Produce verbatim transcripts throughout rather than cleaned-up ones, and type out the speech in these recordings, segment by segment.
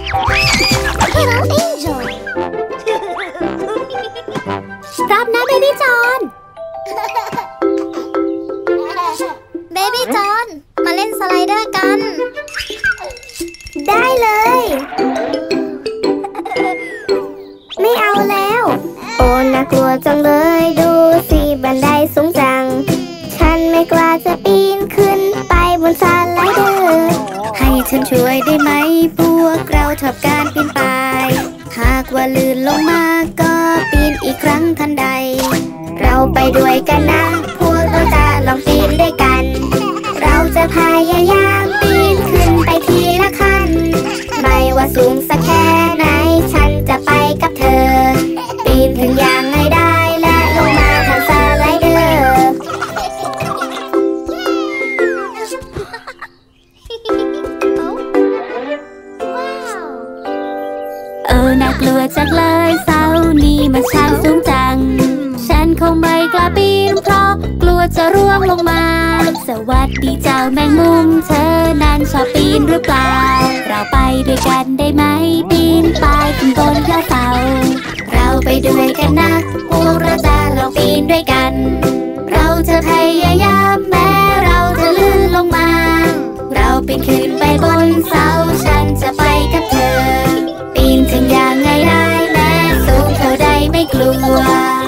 Hello Angel พร้อมนะเบบี้จอนเบบี้จอนมาเล่นสไลเดอร์กันได้เลยไม่เอาแล้วโอ้น่ากลัวจังเลยดูสิบันไดสูงจังฉันไม่กล้าจะปีนขึ้นไปบนสไลเดอร์ให้ฉันช่วยได้ไหมพวกเราชอบการปีนป่ายหากว่าลื่นลงมาก็ปีนอีกครั้งทันใดเราไปด้วยกันนะพวกเราจะลองปีนด้วยกันเราจะพยายามปีนขึ้นไปทีละขั้นไม่ว่าสูงสักแค่ไหนฉันจะไปกับเธอปีนถึงอย่างไงได้และลงมาทางสไลเดอร์เออน่ากลัวจังเลยเสานี้มันช่างสูงจังฉันคงไม่กล้าปีนเพราะกลัวจะร่วงลงมาสวัสดีเจ้าแมงมุมเธอนั้นชอบปีนหรือเปล่าเราไปด้วยกันได้ไหมปีนไปขึ้นบนยอดเสาเราไปด้วยกันนะพวกเราจะลองปีนด้วยกันเราจะพยายามแม้เราจะลื่นลงมาเราปีนขึ้นไปบนเสาฉันจะไปกับเธอปีนถึงอย่างไงได้แม้สูงเท่าใดไม่กลัว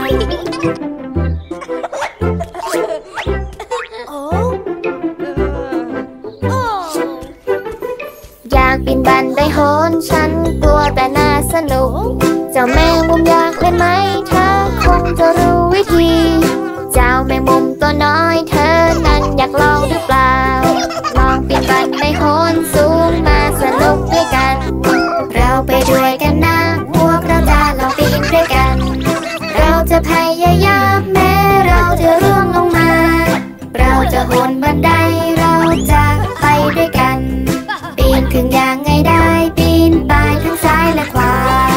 อยากปีนบันไดโหนฉันกลัวแต่น่าสนุกเจ้าแมงมุมอยากเล่นไหมเธอคงจะรู้วิธีเจ้าแมงมุมตัวน้อยเธอนั้นอยากลองหรือเปล่าลองปีนบันไดโหนสูงมาสนุกด้วยกันเราไปด้วยกันนะพวกเราจะลองปีนด้วยกันเราจะพยายามแม้เราจะร่วงลงมาเราจะโหนบันไดเราจะไปด้วยกันปีนขึ้นอย่างไงได้ปีนไปทั้งซ้ายและขวา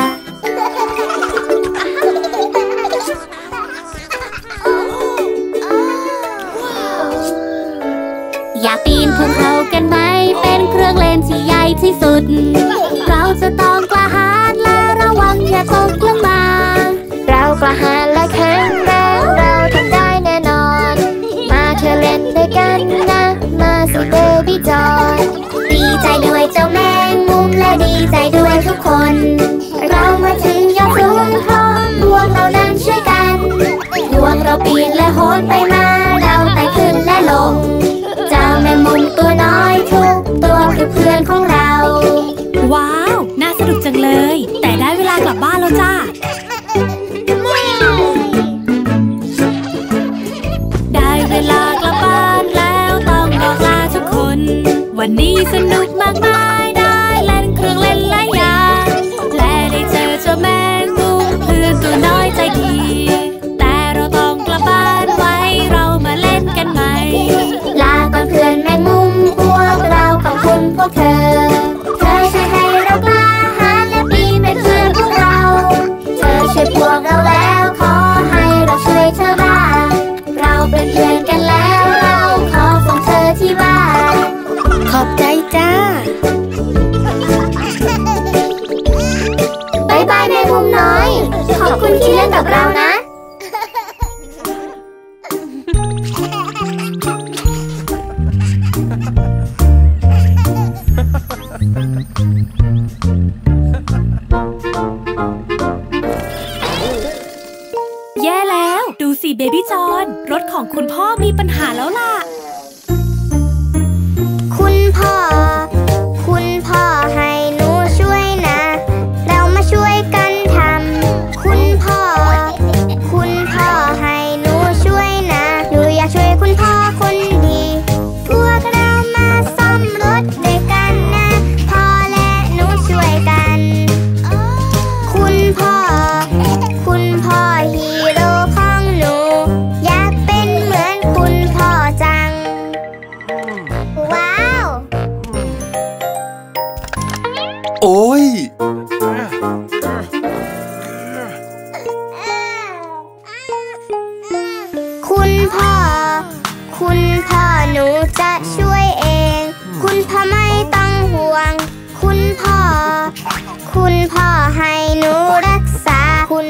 อยากปีนภูเขากันไหมเป็นเครื่องเล่นที่ใหญ่ที่สุดเราจะต้องกล้าหาญและระวังอย่าตกลงมาเรากล้าหาญและแข็งแรงเราทำได้แน่นอนมาเธอเล่นด้วยกันนะมาสิเบบี้จอยดีใจด้วยเจ้าแมงมุมและดีใจด้วยทุกคนเรามาถึงยอดสูงพร้อมพวกเรานั้นช่วยกันพวกเราปีนและโหนไปมาเราไต่ขึ้นและลงเจ้าแมงมุมตัวน้อยทุกตัวคือเพื่อนของเราว้าวน่าสนุกจังเลยแต่ได้เวลากลับบ้านแล้วจ้าได้เวลากลับบ้านแล้วต้องบอกลาทุกคนวันนี้สนุกมากมายได้เล่นเครื่องเล่นหลายอย่างและได้เจอเจ้าแมงมุมเพื่อนตัวน้อยใจดีแต่เราต้องกลับบ้านไว้เรามาเล่นกันใหม่ลาก่อนเพื่อนแมงมุมพวกเราขอบคุณพวกเธอเธอช่วยให้เรากล้าหาญและปีนเป็นเพื่อนพวกเราเธอช่วยพวกเราแล้วขอให้เราช่วยเธอบ้างเราเป็นเพื่อนกันแล้วเราขอส่งเธอที่บ้านขอบใจจ้าบายบายแมงมุมน้อยขอบคุณที่เล่นกับเรานะแย่แล้วดูสิเบบี้จอนรถของคุณพ่อมีปัญหาแล้วล่ะคุณพ่อคุณพ่อให้หนูช่วยนะเรามาช่วยกันทำคุณพ่อคุณพ่อให้หนูช่วยนะหนูอยากช่วยคุณพ่อคนดีพวกเรามาซ่อมรถด้วยกันนะพ่อและหนูช่วยกันคุณพ่อคุณพ่อฮีโร่ของหนูอยากเป็นเหมือนคุณพ่อจังว้าวโอ้ยคุณพ่อคุณพ่อหนูจะช่วยเองคุณพ่อไม่ต้องห่วงคุณพ่อ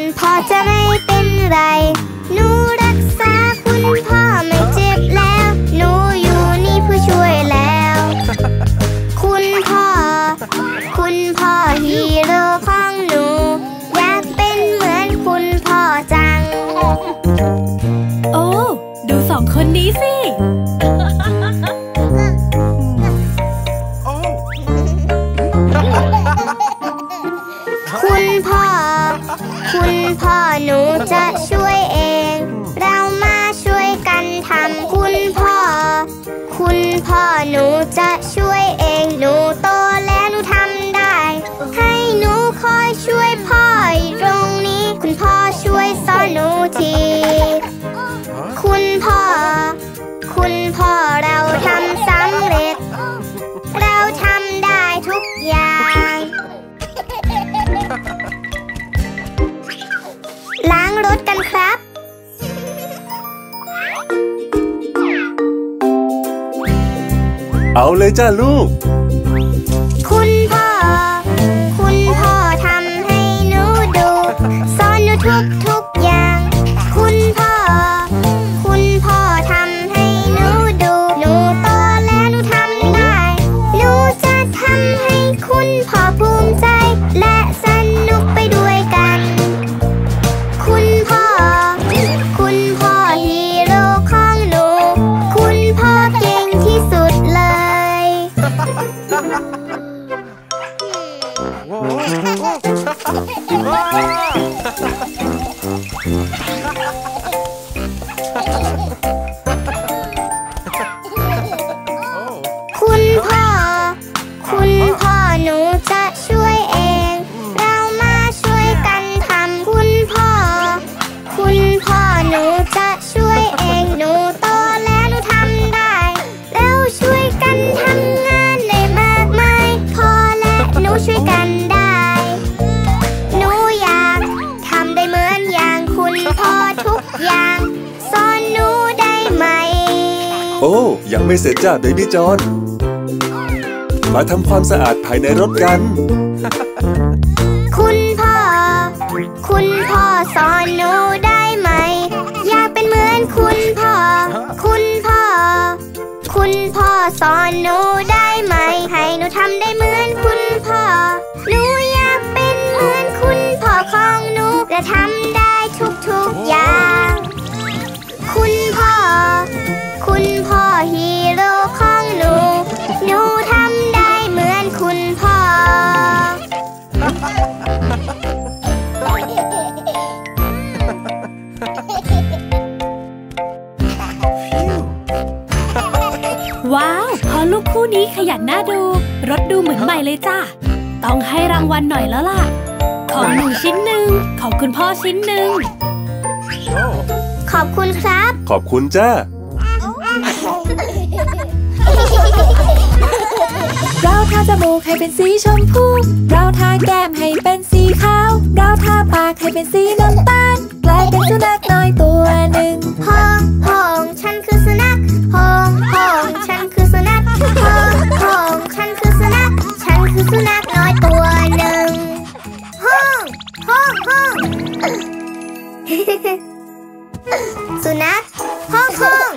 พ่อจะไม่เป็นไรหนูรักษาคุณพ่อไม่เจ็บแล้วหนูอยู่นี่เพื่อช่วยแล้วคุณพ่อคุณพ่อฮีโร่ของหนูอยากเป็นเหมือนคุณพ่อจังโอ้ดูสองคนนี้สิคุณพ่อคุณพ่อหนูจะช่วยเองเรามาช่วยกันทำคุณพ่อคุณพ่อหนูจะช่วยเองหนูโตแล้วหนูทำได้ให้หนูคอยช่วยพ่อตรงนี้คุณพ่อช่วยสอนหนูทีคุณพ่อคุณพ่อเราทำสำเร็จเราทำได้ทุกอย่างล้างรถกันครับเอาเลยจ้าลูกคุณพ่อคุณพ่อทำให้หนูดูสอนหนูทุกทุกอย่างคุณพ่อคุณพ่อทำให้หนูดูหนูโตแล้วหนูทำได้หนูจะทำให้คุณพ่อภูมิใจและสนุกไปด้วยกันคุณพ่อคุณพ่อฮีโร่ของหนูคุณพ่อเก่งที่สุดเลยคุณพ่อคุณพ่อหนูจะช่วยเองเรามาช่วยกันทำคุณพ่อคุณพ่อหนูจะช่วยเองหนูโตแล้วหนูทำได้เราช่วยกันทำงานได้มากมายพ่อและหนูช่วยกันได้หนูอยากทำได้เหมือนอย่างคุณพ่อทุกอย่างสอนหนูได้ไหมโอ้ยังไม่เสร็จจ้าเบบี้จอนมาทำความสะอาดภายในรถกันคุณพ่อคุณพ่อสอนหนูได้ไหมอยากเป็นเหมือนคุณพ่อคุณพ่อคุณพ่อสอนหนูได้ไหมให้หนูทำได้เหมือนคุณพ่อหนูอยากเป็นเหมือนคุณพ่อของหนูและทำได้ทุกๆอย่างคุณพ่อคุณพ่อฮีโร่ของหนูหนูทำได้เหมือนคุณพ่อว้าวพอลูกคู่นี้ขยันน่าดูรถดูเหมือนใหม่เลยจ้าต้องให้รางวัลหน่อยแล้วล่ะของหนูชิ้นหนึ่งของคุณพ่อชิ้นหนึ่งขอบคุณครับขอบคุณจ้าเราทาจมูกให้เป็นสีชมพูเราทาแก้มให้เป็นสีขาวเราทาปากให้เป็นสีน้ำตาลกลายเป็นสุนัขน้อยตัวหนึ่งห้องห้องฉันคือสุนัขห้องห้องฉันคือสุนัขห้องห้องฉันคือสุนัขฉันคือสุนัขน้อยตัวหนึ่งห้องห้องห้องสุนัขห้องห้อง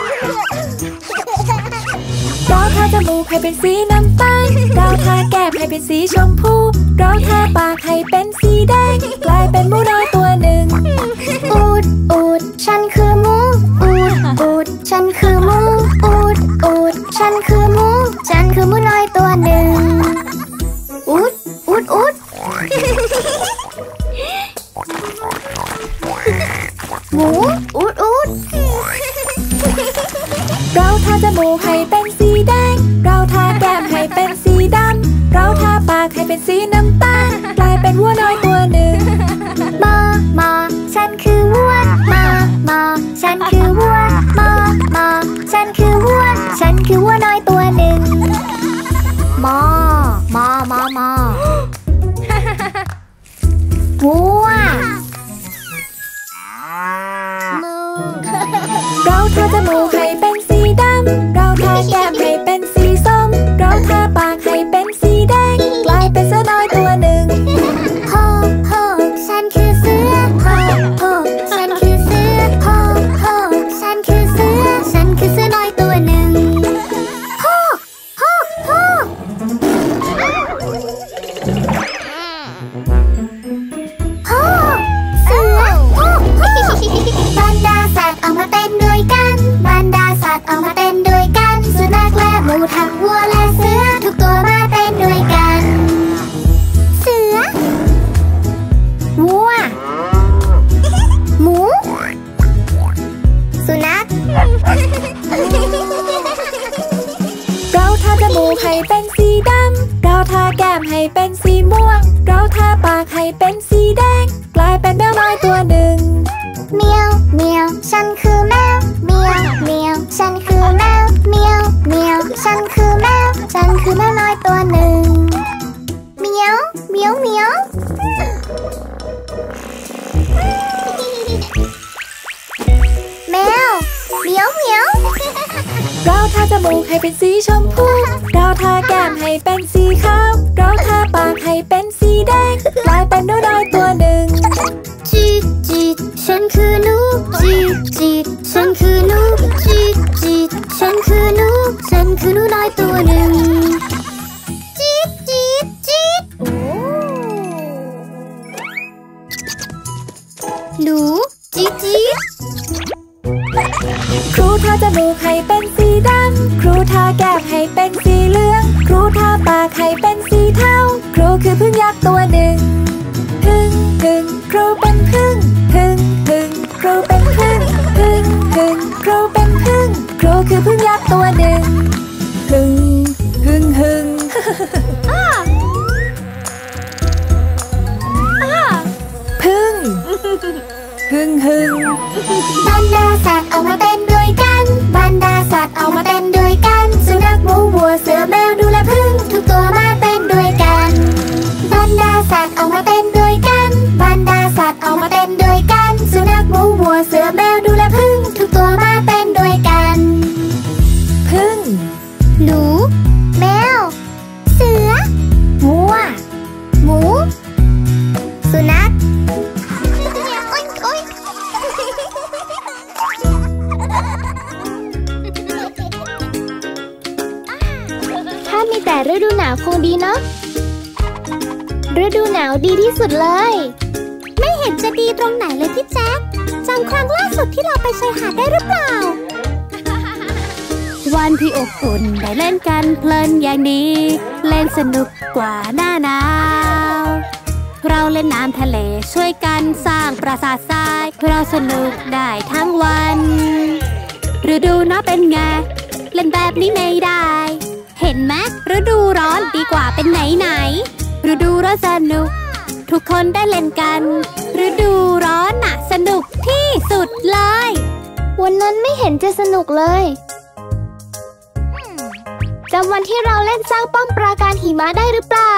เราทาจมูกให้เป็นสีน้ำตาลเราทาแก้มให้เป็นสีชมพูเราทาปากให้เป็นสีแดงกลายเป็นหมูน้อยตัวหนึ่งอูดอูดฉันคือหมูอูดอูดฉันคือหมูอูดอูดฉันคือหมูฉันคือหมูน้อยตัวหนึ่งอูดอูดอูดหมูอูดอูดเราทาจมูกให้เป็นสีแดงเราทาแก้มให้เป็นสีดำเราทาปากให้เป็นสีน้ำตาลกลายเป็นวัวน้อยตัวหนึ่งมามาฉันคือวัวมามาฉันคือวัวมามาฉันคือวัวฉันคือวัวน้อยตัวหนึ่งมามามามาวัวเราทาจมูกให้เป็นสีดำเราทาแก้มให้เป็นสีส้มเราทาปากให้เป็นสีแดงกลายเป็นเสือน้อยตัวหนึ่งโฮโฮฉันคือเสือเป็นสีม่วงเราทาปากให้เป็นสีแดงกลายเป็นแมวน้อยตัวหนึ่งเมียวเมียวฉันคือแมวเมียวเมียวฉันคือแมวเมียวเมียวฉันคือแมวฉันคือแมวน้อยตัวหนึ่งเมียวเมียวเมียวแมวเมียวเมียวเราทาจมูกให้เป็นสีชมพูเราทาแก้มให้เป็นสีขาวเราทาปากให้เป็นสีแดงกลายเป็นหนูน้อยตัวหนึ่งจีจีฉันคือหนูจีจีฉันคือหนูจีจีฉันคือหนูฉันคือหนูน้อยตัวหนึ่งจีจีจีหนูจีจีครูทาจมูกให้เป็นสีดำครูทาแก้มให้เป็นสีเหลืองครูทาปากให้เป็นสีเทาครูคือพึ่งยักษ์ตัวหนึ่งพึ่งพึ่งครูเป็นพึ่งพึ่งพึ่งครูเป็นพึ่งพึ่งพึ่งครูเป็นพึ่งครูคือพึ่งยักษ์ตัวหนึ่งพึ่งพึ่งพึ่งพึ่งพึ่งพึ่งบรรดาสัตว์เอามาเต้นด้วยกันบรรดาสัตว์เอามาเต้นด้วยกันสุนัขหมูวัวเสือแมวดูและพึ่งทุกตัวมาเต้นด้วยกันบรรดาสัตว์เอามาเต้นด้วยกันบรรดาสัตว์เอามาเต้นด้วยกันสุนัขหมูวัวเสือแมวดูและพึ่งทุกตัวมาเต้นด้วยกันพึ่งหนูแมวเสือวัวหมูสุนัขถ้ามีแต่ฤดูหนาวคงดีเนาะฤดูหนาวดีที่สุดเลยไม่เห็นจะดีตรงไหนเลยพี่แจ๊คจำครั้งล่าสุดที่เราไปชายหาดได้หรือเปล่าวันที่อบอุ่นได้เล่นกันเพลินอย่างนี้เล่นสนุกกว่าหน้าหนาวเราเล่นน้ำทะเลช่วยกันสร้างปราสาททรายเราสนุกได้ทั้งวันฤดูหนาวเป็นไงเล่นแบบนี้ไม่ได้เห็นไหมฤดูร้อนดีกว่าเป็นไหนไหนฤดูร้อนสนุกทุกคนได้เล่นกันฤดูร้อนน่ะสนุกที่สุดเลยวันนั้นไม่เห็นจะสนุกเลยจำวันที่เราเล่นสร้างป้อมปราการหิมะได้หรือเปล่า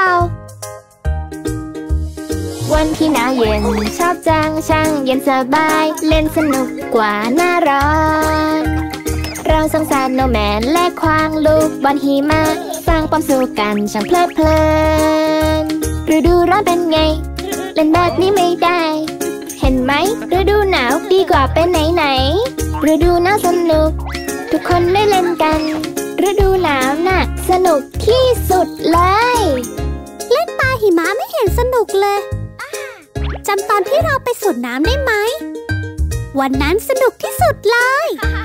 วันที่หนาวเย็นชอบจังช่างเย็นสบายเล่นสนุกกว่าหน้าร้อนเราสงสารโนแมนและควางลูกบอลหิมะสร้างป้อมสู้กันช่างเพลิดเพลินฤดูร้อนเป็นไงเล่นแบบนี้ไม่ได้เห็นไหมฤดูหนาวดีกว่าเป็นไหนไหนฤดูหนาวสนุกทุกคนได้เล่นกันฤดูหนาวน่ะสนุกที่สุดเลยเล่นปลาหิมะไม่เห็นสนุกเลยจำตอนที่เราไปสวนน้ำได้ไหมวันนั้นสนุกที่สุดเลย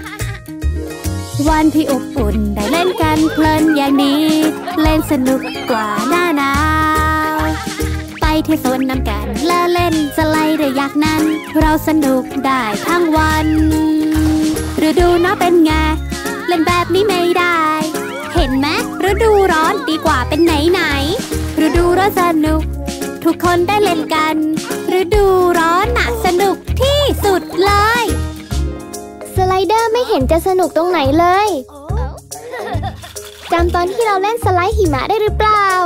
วันที่อบอุ่นได้เล่นกันเพลินอย่างนี้เล่นสนุกกว่าหน้าหนาวไปที่สวนน้ำกันแล้วเล่นสไลด์เรือยักษ์นั้นเราสนุกได้ทั้งวันฤดูหนาวเป็นไงเล่นแบบนี้ไม่ได้เห็นไหมฤดูร้อนดีกว่าเป็นไหนไหนฤดูร้อนสนุกทุกคนได้เล่นกันฤดูร้อนน่ะสนุกที่สุดเลยสไลเดอร์ไม่เห็นจะสนุกตรงไหนเลยจำตอนที่เราเล่นสไลด์หิมะได้หรือเปล่า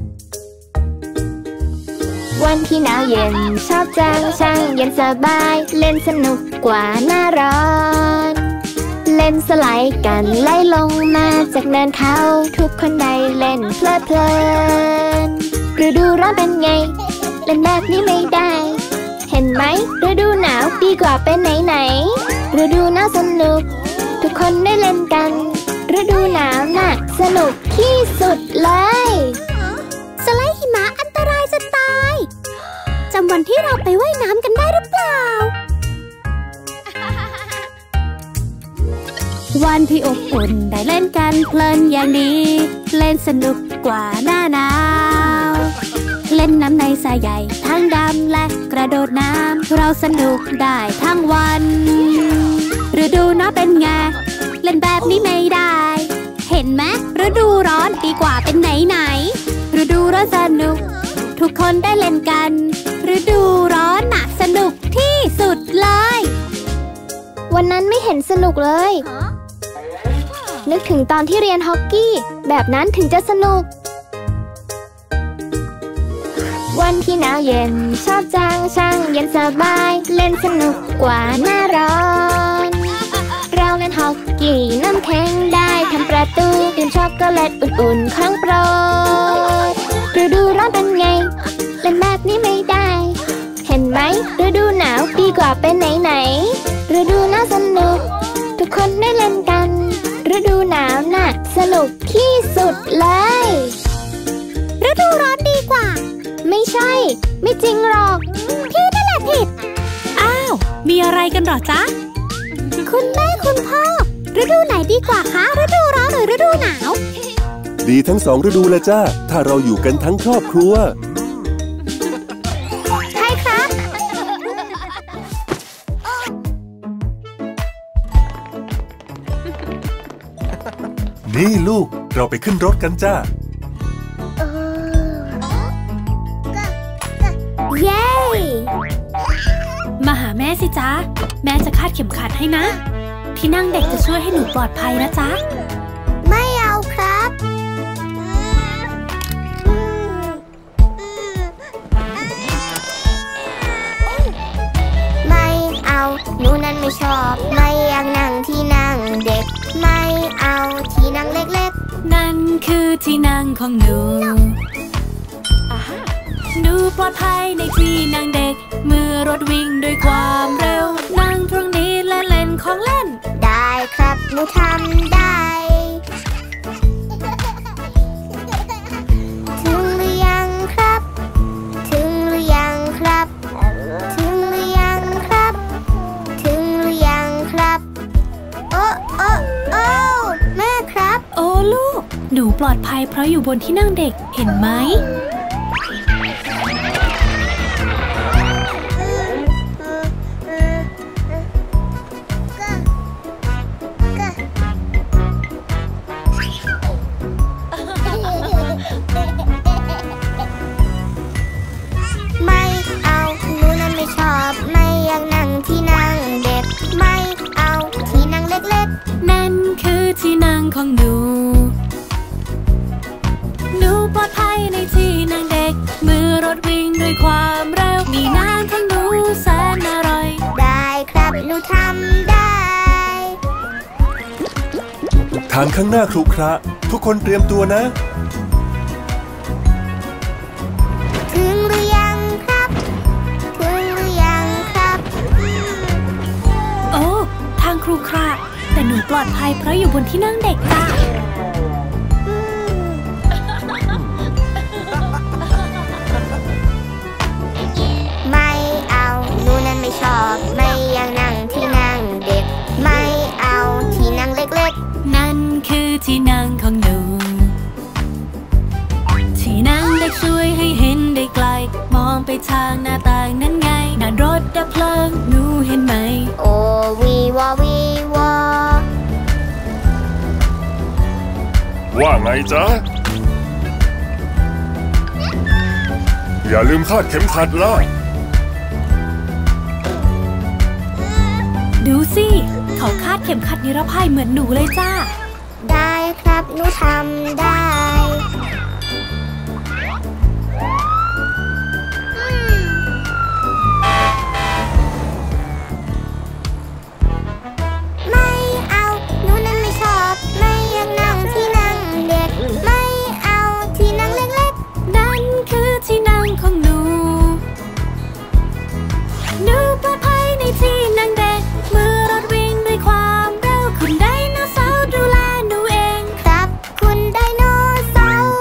วันที่หนาวเย็นชอบจังช่างเย็นสบายเล่นสนุกกว่าหน้าร้อนเล่นสไลด์กันไล่ลงมาจากเนินเขาทุกคนได้เล่นเพลิดเพลินฤดูร้อนเป็นไงเล่นแบบนี้ไม่ได้เห็นไหมฤดูหนาวดีกว่าเป็นไหนไหนฤดูหนาวสนุกทุกคนได้เล่นกันฤดูหนาวน่ะสนุกที่สุดเลยสไลด์หิมะอันตรายจะตายจำวันที่เราไปว่ายน้ำกันได้หรือเปล่าวันที่อบอุ่นได้เล่นกันเพลินอย่างนี้เล่นสนุกกว่าหน้าหนาวเล่นน้ำในสระใหญ่ทั้งดำและกระโดดน้ำเราสนุกได้ทั้งวันฤดูหนาวเป็นไงเล่นแบบนี้ไม่ได้เห็นไหมฤดูร้อนดีกว่าเป็นไหนไหนฤดูร้อนสนุกทุกคนได้เล่นกันฤดูร้อนน่ะสนุกที่สุดเลยวันนั้นไม่เห็นสนุกเลยนึกถึงตอนที่เรียนฮอกกี้แบบนั้นถึงจะสนุกวันที่หนาวเย็นชอบจังช่างเย็นสบายเล่นสนุกกว่าหน้าร้อนเราเล่นฮอกกี้น้ำแข็งได้ทำประตูดื่มช็อกโกแลตอุ่นๆของโปรดฤดูร้อนเป็นไงเล่นแบบนี้ไม่ได้เห็นไหมฤดูหนาวดีกว่าเป็นไหนๆฤดูหนาวสนุกทุกคนได้เล่นกันฤดูหนาวน่ะสนุกที่สุดเลยฤดูร้อนดีกว่าไม่ใช่ไม่จริงหรอกพี่นั่นแหละผิดอ้าวมีอะไรกันหรอจ๊ะคุณแม่คุณพ่อฤดูไหนดีกว่าคะฤดูร้อนหรือฤดูหนาวดีทั้งสองฤดูเลยจ้าถ้าเราอยู่กันทั้งครอบครัวใช่ครับนี่ลูกเราไปขึ้นรถกันจ้าเย้มาหาแม่สิจ๊ะแม่จะคาดเข็มขัดให้นะที่นั่งเด็กจะช่วยให้หนูปลอดภัยนะจ๊ะไม่เอาครับไม่เอาหนูนั้นไม่ชอบไม่อยากนั่งที่นั่งเด็กไม่เอาที่นั่งเล็กๆนั่นคือที่นั่งของหนูหนูปลอดภัยในที่นั่งเด็กเมื่อรถวิ่งด้วยความเร็วนั่งตรงนี้และเล่นของเล่นได้ครับหนูทำได้ถึงหรือยังครับถึงหรือยังครับถึงหรือยังครับถึงหรือยังครับโอ้โอ้โอ้แม่ครับโอ้ลูกหนูปลอดภัยเพราะอยู่บนที่นั่งเด็กเห็นไหมของหนูหนูปลอดภัยในที่นั่งเด็กเมื่อรถวิ่งด้วยความเร็วมีน้ำของหนูแสนอร่อยได้ครับหนูทำได้ทางข้างหน้าครุขระทุกคนเตรียมตัวนะถึงหรือยังครับถึงหรือยังครับโอ้ทางครุขระแต่หนูปลอดภัยเพราะอยู่บนที่นั่งเด็กจ้ะไม่เอาหนูนั้นไม่ชอบไม่อยากนั่งที่นั่งเด็กไม่เอาที่นั่งเล็กๆนั่นคือที่นั่งของหนูที่นั่งเด็กช่วยให้เห็นได้ไกลมองไปทางหน้าต่างนั้นไงนั่นรถดับเพลิงหนูเห็นไหมโอ้วีวอวีวอว่าไงจ๊ะอย่าลืมคาดเข็มขัดล่ะดูสิเขาคาดเข็มขัดนิรภัยเหมือนหนูเลยจ้าได้ครับหนูทำได้ไม่เอาหนูนั้นไม่ชอบไม่อยากนั่งที่นั่งเด็กไม่เอาที่นั่งเล็กๆนั่นคือที่นั่งของหนูหนูปลอดภัยในที่นั่งเด็กเมื่อรถวิ่งด้วยความเร็วคุณไดโนเสาร์ดูแลหนูเองครับคุณไดโนเสาร์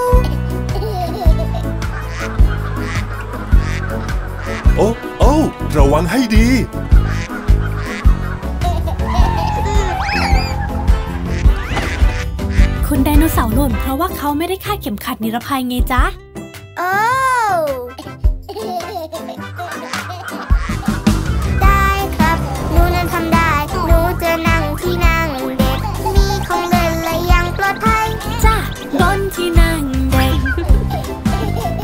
โอ้โอ้ระวังให้ดีคุณไดโนเสาร์หล่นเพราะว่าเขาไม่ได้คาดเข็มขัดนิรภัยไงจ๊ะโอ้ได้ครับหนูนั้นทำได้หนูจะนั่งที่นั่งเด็กมีของเล่นและยังปลอดภัยจ้ะบนที่นั่งเด็ก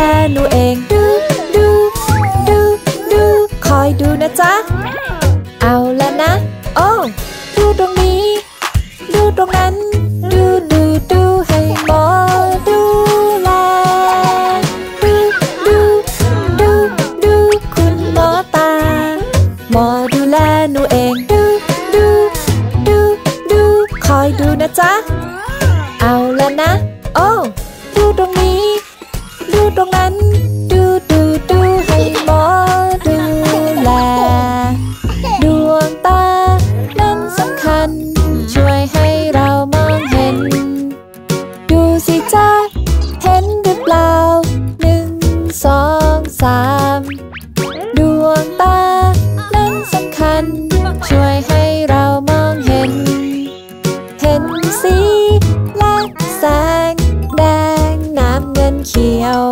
หนูเองดูดูดูดูคอยดูนะจ๊ะเอาละนะโอ้ดูตรงนี้ดูตรงนั้นดูดูดูให้หมอดูแลดูดูดูดูคุณหมอตาหมอดูแลหนูเองดูดูดูดูคอยดูนะจ๊ะเอาละนะโอ้ดูตรงนี้ดูตรงนั้นดูดูดูให้หมอดูแลดวงตานั้นสำคัญช่วยให้เรามองเห็นดูสิจ๊ะเห็นหรือเปล่าหนึ่งสองสามดวงตานั้นสำคัญช่วยให้เรามองเห็นเห็นสีและแสงแดงน้ำเงินเขียว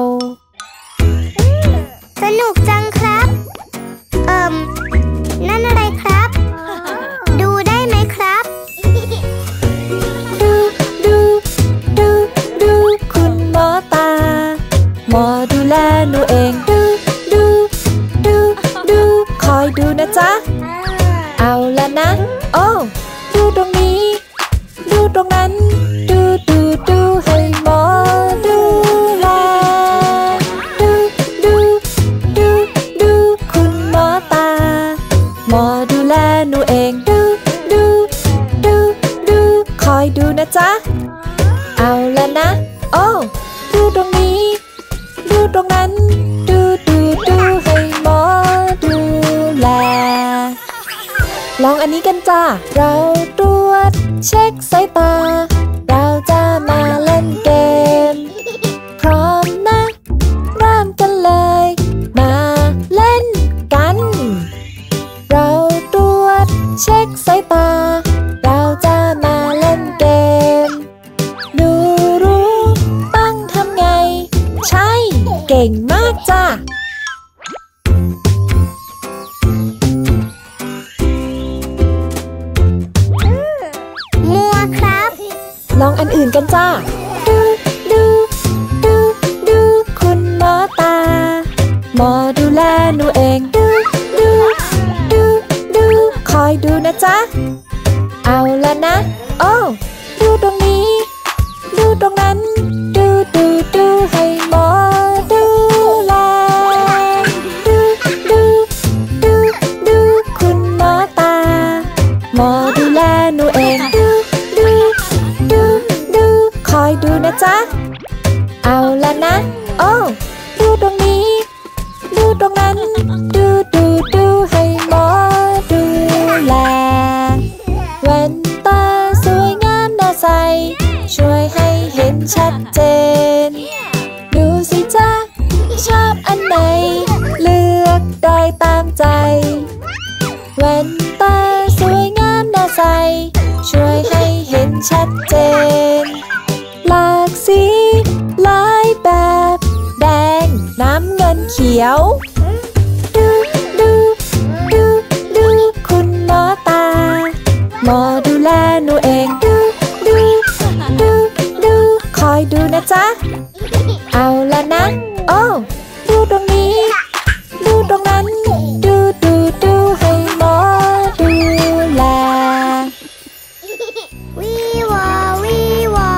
สนุกจังครับเอิ่มนั่นอะไรครับดูได้ไหมครับดูดูดูดูคุณหมอตาหมอดูแลหนูเองดูดูดูดูคอยดูนะจ๊ะเอาละนะโอ้ดูตรงนี้ดูตรงนั้นดูดูดูให้หมอดูแลดูดูดูดูคุณหมอตาหมอดูแลหนูเองดูดูดูดูคอยดูนะจ๊ะเอาละนะโอ้ดูตรงนี้ดูตรงนั้นดูดูดูให้หมอดูแลลองอันนี้กันจ้าเราตรวจเช็คสายตาเราจะมาเล่นเกมพร้อมนะเริ่มกันเลยมาเล่นกันเราตรวจเช็คสายตาเราจะมาเล่นเกมดูรู้ต้องทำไงใช่เก่งมากจ้ามัวครับลองอันอื่นกันจ้าดูดูดูดูคุณหมอตาหมอดูแลหนูเองดูดูดูดูคอยดูนะจ๊ะเอาละนะโอ้ดูตรงนี้ดูตรงนั้นดูดูดูให้หมอดูแลดูดูดูดูคุณหมอตาหมอดูแลหนูเองดูดูดูดูคอยดูนะจ๊ะเอาละนะโอ้ดูตรงนี้ดูตรงนั้นดูดูดูให้หมอดูแลแว่นตาสวยงามน่าใสช่วยให้เห็นชัดเจนดูสิจ๊ะชอบอันไหนเลือกได้ตามใจแว่นตาสวยงามน่าใสช่วยให้เห็นชัดเจนหลากสีหลายแบบแดงน้ำเงินเขียวดูดูดูดูคุณหมอตาหมอดูแลหนูเองดูดูดูดูคอยดูนะจ๊ะเอาละนะโอ้ดูตรงนี้ดูตรงนั้นดูดูดูให้หมอดูแลวีวอวีวอ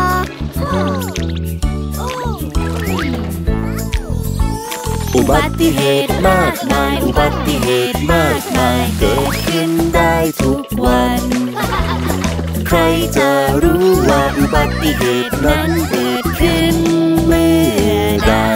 อุบัติเหตุมากมายอุบัติเหตุมากมายเกิดขึ้นได้ทุกวันใครจะรู้ว่าอุบัติเหตุนั้นเกิดขึ้นเมื่อใด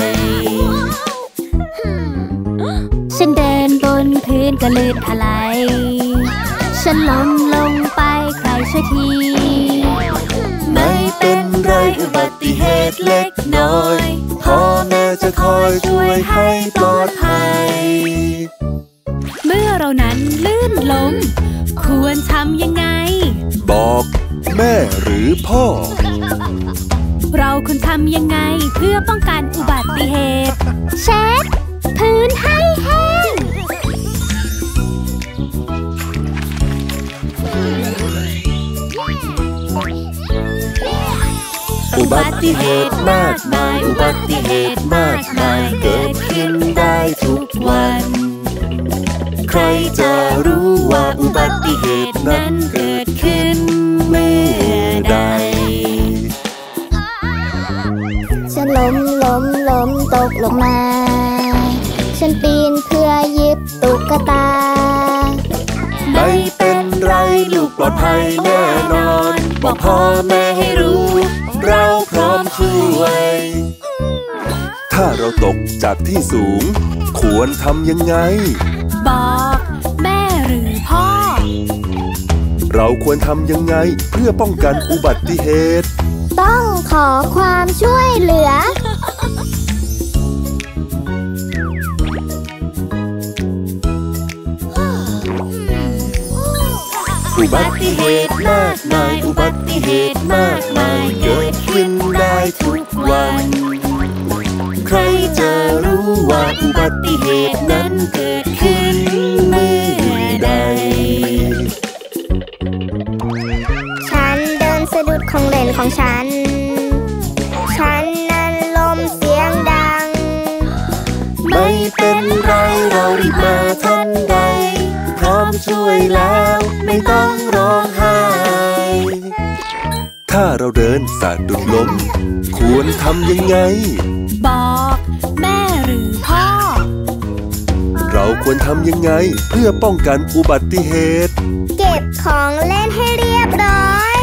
ฉันเดินบนพื้นก็ลื่นถลายฉันล้มลงไปใครช่วยทีไม่เป็นไรอุบัติเหตุเล็กน้อยพ่อแม่จะคอยช่วยให้ปลอดภัยเมื่อเรานั้นลื่นล้มควรทำยังไงบอกแม่หรือพ่อเราควรทำยังไงเพื่อป้องกันอุบัติเหตุเช็ดพื้นให้แห้งอุบัติเหตุมากมายอุบัติเหตุมากมายอุบัติเหตุนั้นเกิดขึ้นเมื่อใดฉันล้มล้มล้มตกลงมาฉันปีนเพื่อหยิบตุ๊กตาไม่เป็นไรลูกปลอดภัยแน่นอนบอกพ่อแม่ให้รู้เราพร้อมช่วยถ้าเราตกจากที่สูงควรทำยังไงบอกแม่หรือพ่อเราควรทำยังไงเพื่อป้องกันอุบัติเหตุต้องขอความช่วยเหลืออุบัติเหตุมากมายอุบัติเหตุมากมายเกิดขึ้นได้ทุกวันใครจะรู้ว่าอุบัติเหตุนั้นเกิดขึ้นเมื่อใดฉันเดินสะดุดของเล่นของฉันฉันนั้นล้มเสียงดังไม่เป็นไรเรารีบมาทันใดพร้อมช่วยแล้วไม่ต้องร้องไห้ถ้าเราเดินสะดุดล้มควรทำยังไงบอกแม่หรือพ่อเราควรทำยังไงเพื่อป้องกันอุบัติเหตุเก็บของเล่นให้เรียบร้อย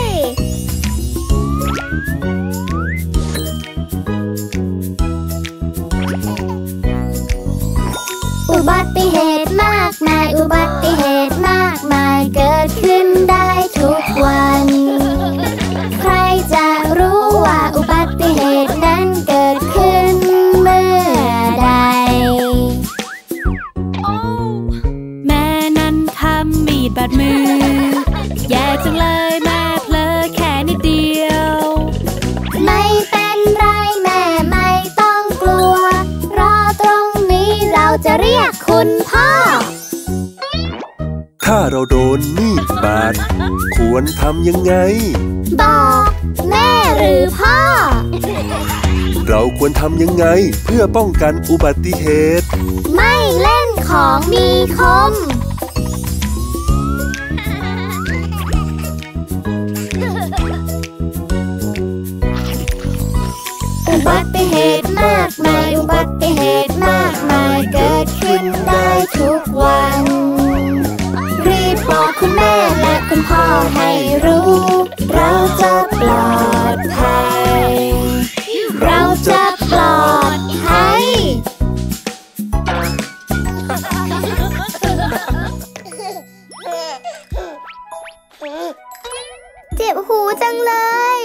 อุบัติเหตุมากมายอุบัติเหตุมากมายเกิดขึ้นได้ทุกวันใครจะรู้ว่าอุบัติเหตุนั้นเกิดขึ้นเมื่อใดแม่นั้นทำมีดบาดมือแย่จังเลยแม่เพลอแค่นิดเดียวไม่เป็นไรแม่ไม่ต้องกลัวรอตรงนี้เราจะเรียกคุณพ่อถ้าเราโดนมีดบาดควรทำยังไงบอกแม่หรือพ่อเราควรทำยังไงเพื่อป้องกันอุบัติเหตุไม่เล่นของมีคมอุบัติเหตุมากมายอุบัติเหตุมากมายเกิดขึ้นได้ทุกวันรีบบอกคุณแม่และคุณพ่อให้รู้เราจะปลอดภัยเราจะปลอดภัยเจ็บหูจังเลย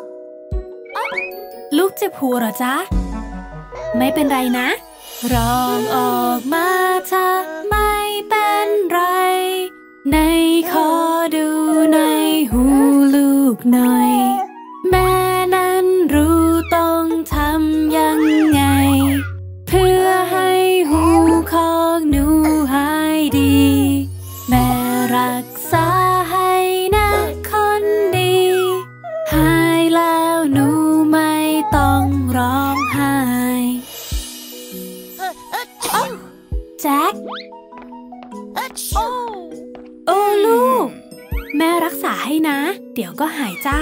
ลูกเจ็บหูเหรอจ๊ะไม่เป็นไรนะร้องออกมาถ้าไม่เป็นไรในขอดูในหูลูกหน่อยแม่นั้นรู้ต้องทำยังไงเพื่อให้หูของหนูหายดีแม่รักษาให้นะคนดีหายแล้วหนูไม่ต้องร้องไห้แจ็คโอ้ลูกแม่รักษาให้นะเดี๋ยวก็หายจ้า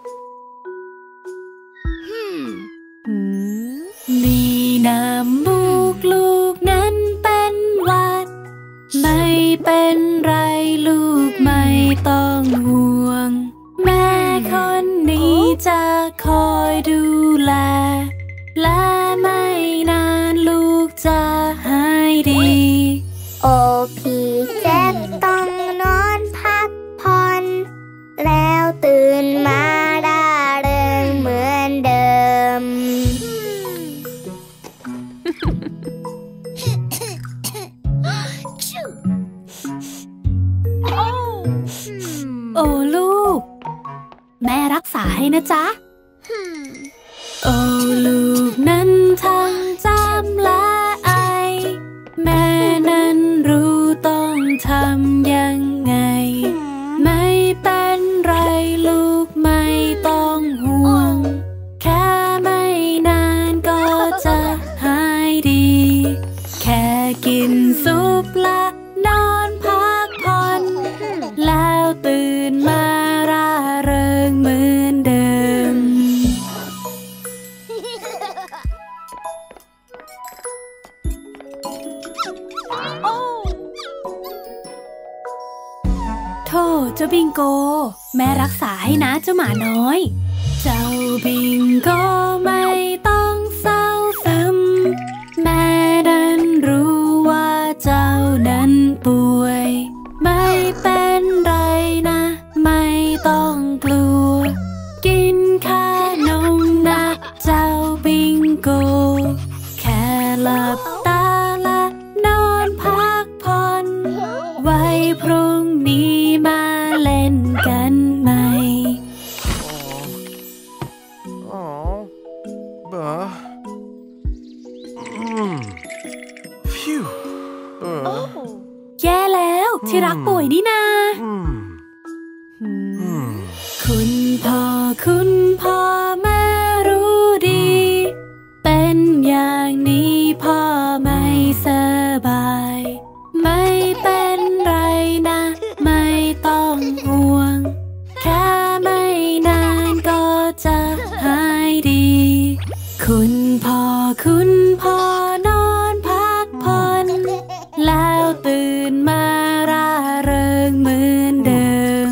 นี่น้ำมูกลูกนั้นเป็นหวัดไม่เป็นไรลูกไม่ต้องห่วงแม่คนนี้จะคอยดูแลและไม่นานลูกจะหายดีโอ้พี่แจ็คต้องนอนพักผ่อนแล้วตื่นมาร่าเริงเหมือนเดิมโอ้ลูกแม่รักษาให้นะจ๊ะโอ้ลูกนั้นทั้งจำและไอแม่นั้นรู้ต้องทำยังไงไม่เป็นไรลูกไม่ต้องห่วงแค่ไม่นานก็จะหายดีแค่กินซุปและนอนพักผ่อนตื่นมาร่าเริงเหมือนเดิมโธ่เจ้าบิงโกแม่รักษาให้นะเจ้าหมาน้อยเจ้าบิงโกไม่ต้องเศร้าซึมแม่ดันรู้ว่าเจ้านั้นป่วยไม่เป็นไรนะไม่ต้องกลัวกินขนมนะเจ้าบิงโกแค่หลับตาและนอนพักผ่อนไว้พรุ่งนี้มาเล่นกันใหม่แย่แล้วที่รักป่วยนี่นาคุณพ่อคุณพ่อแม่รู้ดีเป็นอย่างนี้พ่อไม่สบายไม่เป็นไรนะไม่ต้องห่วงแค่ไม่นานก็จะหายดีคุณพ่อคุณพ่อนอนพักผ่อนแล้วตื่นมาร่าเริงเหมือนเดิม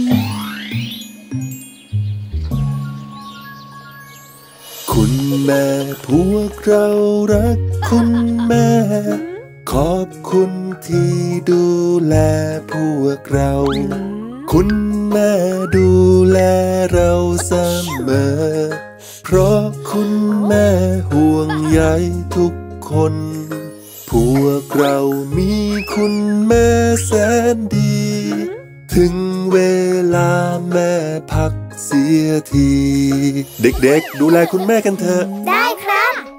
คุณแม่พวกเรารักคุณแม่ขอบคุณที่ดูแลพวกเราคุณแม่ดูแลเราเสมอเพราะคุณแม่ห่วงใยทุกคนพวกเรามีคุณแม่แสนดีถึงเวลาแม่พักเสียทีเด็กๆดูแลคุณแม่กันเถอะได้ครับ